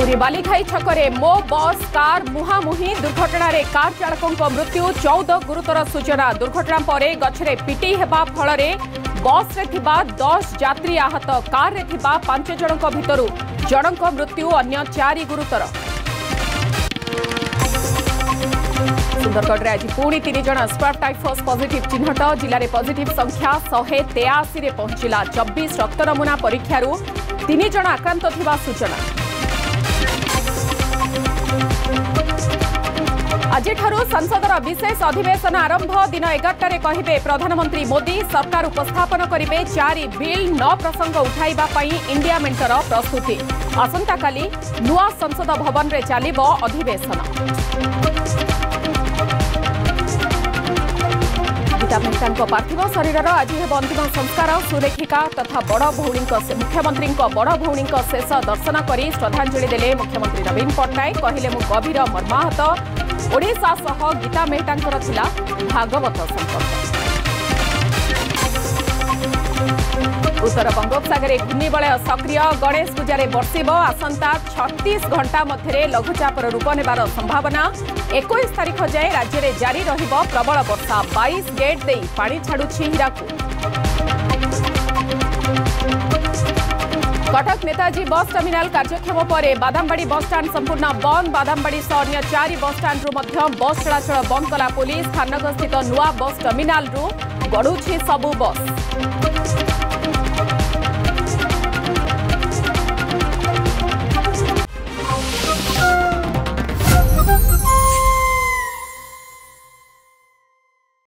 पुरी बालिखाई छकरे मो bus car मुहांमुही दुर्घटना रे कार चालकों मृत्यु 14 गुरुतर सूचना दुर्घटना पर गछरे पिटी हेबा फल बस रे थिबा 10 यात्री आहत कार रे थिबा 5 जनक भितरु जनक मृत्यु अन्य 4 गुरुतर। सुंदरगढ़ आज पुणी 3 जन स्पार्क टाइफस पॉजिटिव चिन्हट जिले में पॉजिटिव संख्या 183 रे पहुंचला 24 रक्त नमूना परीक्षारू 3 जन आक्रांत थिबा सूचना। आज संसदर विशेष अधिवेशन आरंभ दिन 11 कहिबे प्रधानमंत्री मोदी सरकार उपस्थापन करिबे 4 बिल 9 प्रसंग उठाइबा पई इंडिया मेंटर प्रस्तुति आसंता काली नुआ संसद भवन रे चलिबो अधिवेशन। गीता मेहता पार्थिव शरीर आज हेब अंतिम संस्कार सुलेखिका तथा बड़ भौणी मुख्यमंत्री बड़ भौणी शेष दर्शन कर श्रद्धांजलि देले मुख्यमंत्री नवीन पट्टनायक कहले मु गभीर मर्माहत ओडिशा सह गीता मेहता थिला भागवत संपर्क। उत्तर बंगोपसागर घूर्णिबलय सक्रिय गणेश पूजा बर्षिब आसंता 36 घंटा मध्य लघुचापर रूप नेबार संभावना 21 तारीख जाए राज्य में जारी रहिबो प्रबल वर्षा 22 गेट दे पानी छाड़ुछि हीराकूद। कटक नेताजी बस टर्मिनाल कार्यक्षम पर बादामबाड़ी बस स्टाण्ड संपूर्ण बंद बादामबाड़ी सह अन्य 4 बस स्टाण्ड बस चलाचल बंद कला पुलिस खाननगर स्थित नुआ बस टर्मिनाल गड़ुछि सबु बस।